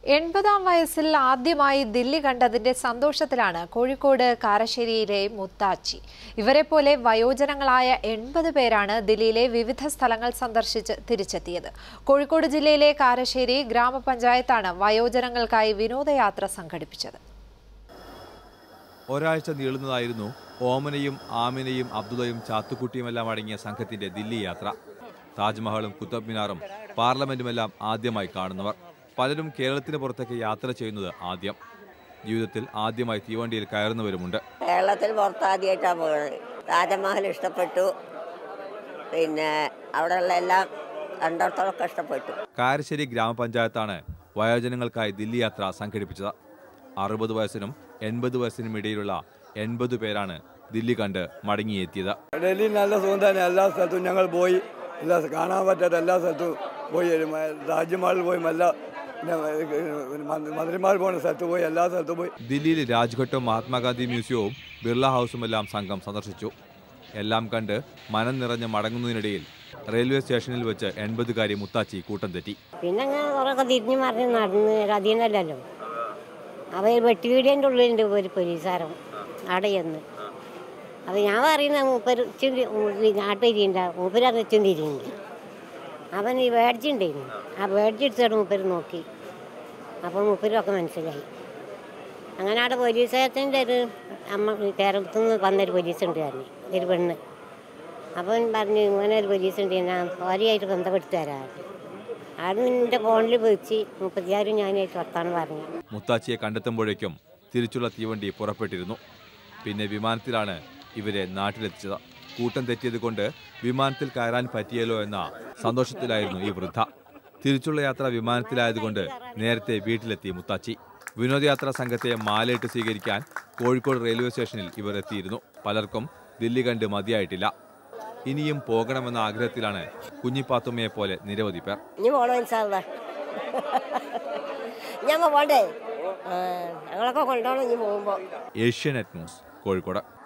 80-ാം വയസ്സിൽ ആദ്യമായി ദില്ലി കണ്ടതിന്റെ സന്തോഷത്തിലാണ് കോഴിക്കോട് കാരശ്ശേരിയിലെ മുത്താച്ചി. ഇവരെപ്പോലെ വയോജനങ്ങളായ 80 പേരാണ് ദില്ലിയിലെ വിവിധ സ്ഥലങ്ങൾ സന്ദർശിച്ച് തിരിച്ചെത്തിയത്. കോഴിക്കോട് ജില്ലയിലെ കാരശ്ശേരി ഗ്രാമപഞ്ചായത്താണ് വയോജനങ്ങൾക്കായി വിനോദയാത്ര സംഘടിപ്പിച്ചത്. ഒരാഴ്ച നീളുന്നതായിരുന്നു ഓമനയും ആമിനയും അബ്ദുള്ളയും ചാത്തുക്കുട്ടിയുമെല്ലാം അടങ്ങിയ സംഘത്തിന്റെ ദില്ലി യാത്ര. താജ്മഹലും കുത്തബ് മിനാറും പാർലമെന്റുമെല്ലാം ആദ്യമായി കാണുന്നവർ. പലരും കേരളത്തിന് പുറത്തേക്ക് യാത്ര ചെയ്യുന്നത് ആദ്യം. ജീവിതത്തിൽ ആദ്യമായി തീവണ്ടിയിൽ കയറുന്നവരുമുണ്ട്. കേരളത്തിൽ പുറത്താദ്യമായിട്ടാണ് പോയത്. താജ്മഹൽ ഇഷ്ടപ്പെട്ടു, പിന്നെ അവിടെയുള്ള എല്ലാം കണ്ടിടത്തോളൊക്കെ ഇഷ്ടപ്പെട്ടു. കാരശ്ശേരി ഗ്രാമപഞ്ചായത്താണ് വയോജനങ്ങൾക്കായി ദില്ലി യാത്ര സംഘടിപ്പിച്ചത്. 60 വയസ്സിനും 80 വയസ്സിനും ഇടയിലുള്ള 80 പേരാണ് ദില്ലി കണ്ട് മടങ്ങിയെത്തിയത്. ഡൽഹി നല്ല സുഖം, എല്ലാ സ്ഥലത്തും ഞങ്ങൾ പോയി, കാണാൻ പറ്റാത്ത എല്ലാ സ്ഥലത്തും പോയി. താജ്മഹലിൽ പോയി, മന്ത്രിമാർ പോകുന്ന സ്ഥലത്ത് പോയി, എല്ലാ സ്ഥലത്തും പോയി. ദില്ലിയിൽ രാജ്ഘട്ടും മഹാത്മാഗാന്ധി മ്യൂസിയവും ബിർള ഹൗസുമെല്ലാം സംഘം സന്ദർശിച്ചു. എല്ലാം കണ്ട് മനം നിറഞ്ഞ് മടങ്ങുന്നതിനിടയിൽ റെയിൽവേ സ്റ്റേഷനിൽ വെച്ച് 80-കാരി മുത്താച്ചി കൂട്ടം തെറ്റി. പിന്നെ കുറേയൊക്കെ തിരിഞ്ഞു മറിഞ്ഞ് നടന്ന് അധീനല്ലോ. അവർ വെട്ടിവീടിയൻ്റെ ഉള്ളിലുണ്ട് ഒരു പോലീസുകാരൻ അവിടെ ചെന്ന്. അപ്പോൾ ഞാൻ പറയുന്ന മൂപ്പര് നാട്ടിരിണ്ടാവും, മൂപ്പര് അത് വെച്ചും തിരിയുണ്ട്. അവൻ ഈ വേഡ്ജുണ്ടായിരുന്നു, ആ വേഡ്ജ് എടുത്തിട്ട് മൂപ്പര് നോക്കി. അപ്പോൾ മൂപ്പരൊക്കെ മനസ്സിലായി. അങ്ങനെ അവിടെ പോലീസുകാരത്തിൻ്റെ ഒരു കേരളത്തിൽ നിന്ന് വന്നൊരു പോലീസുണ്ട് പറഞ്ഞു, ഒരു പെണ്ണ്. അപ്പം പറഞ്ഞു ഇങ്ങനെ ഒരു പോലീസുണ്ട്, ഞാൻ ഭാര്യയായിട്ട് ബന്ധപ്പെടുത്തി തരാം. അത് നിൻ്റെ ഫോണിൽ വിളിച്ച് 36 ഞാനായിട്ട് വർത്താനം പറഞ്ഞു. മുത്താച്ചിയെ കണ്ടെത്തുമ്പോഴേക്കും തിരിച്ചുള്ള തീവണ്ടി പുറപ്പെട്ടിരുന്നു. പിന്നെ വിമാനത്തിലാണ് ഇവരെ നാട്ടിലെത്തിച്ചത്. കൂട്ടം തെറ്റിയത് കൊണ്ട് വിമാനത്തിൽ കയറാൻ പറ്റിയല്ലോ എന്ന സന്തോഷത്തിലായിരുന്നു ഈ വൃദ്ധ. തിരിച്ചുള്ള യാത്ര വിമാനത്തിലായതുകൊണ്ട് നേരത്തെ വീട്ടിലെത്തി മുത്താച്ചി. വിനോദയാത്രാ സംഘത്തെ മാലയിട്ട് സ്വീകരിക്കാൻ കോഴിക്കോട് റെയിൽവേ സ്റ്റേഷനിൽ ഇവർ എത്തിയിരുന്നു. പലർക്കും ദില്ലി കണ്ട് മതിയായിട്ടില്ല. ഇനിയും പോകണമെന്ന ആഗ്രഹത്തിലാണ് കുഞ്ഞിപ്പാത്തുമ്മയെ പോലെ നിരവധി പേർ. ഞങ്ങളൊക്കെ കൊണ്ടുപോകണം ഇനി പോകുമ്പോൾ. ഏഷ്യാനെറ്റ് ന്യൂസ്, കോഴിക്കോട്.